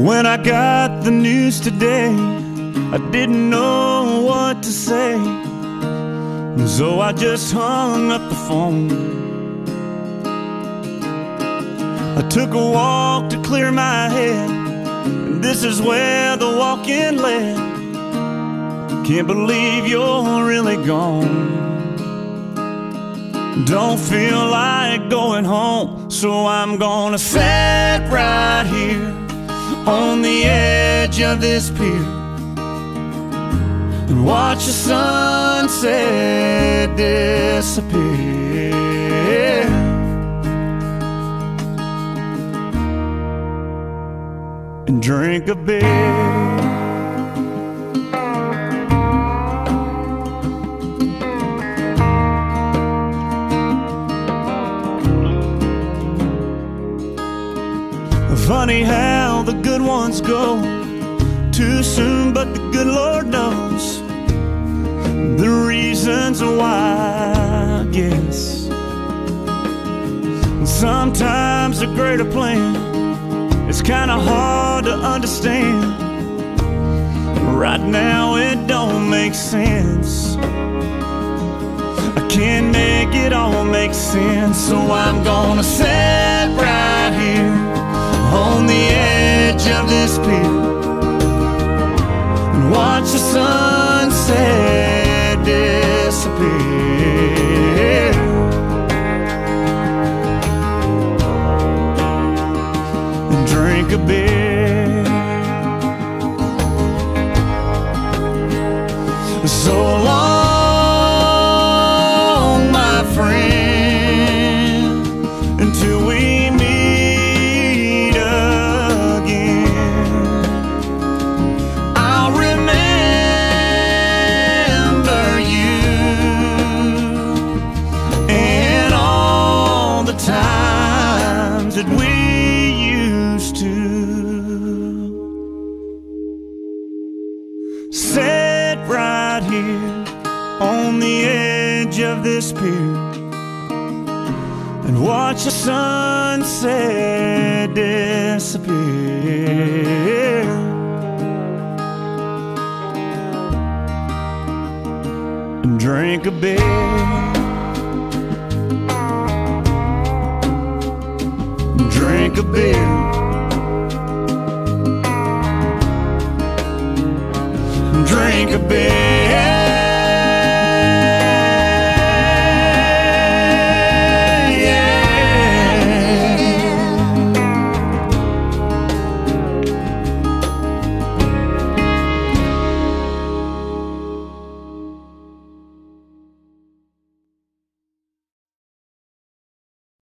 When I got the news today, I didn't know what to say, so I just hung up the phone. I took a walk to clear my head, and this is where the walk-in led. Can't believe you're really gone. Don't feel like going home, so I'm gonna sit right here on the edge of this pier and watch the sunset disappear, and drink a beer. Funny how the good ones go too soon, but the good Lord knows the reasons why, I guess. Sometimes a greater plan is kinda hard to understand. Right now it don't make sense. I can't make it all make sense, so I'm gonna sit right here on the edge of this pier and watch the sunset disappear, and drink a beer. So long, my friend, until we meet again. I'll remember you and all the times that we used to sit right here on the edge of this pier and watch the sunset disappear, and drink a beer, drink a beer, drink a beer.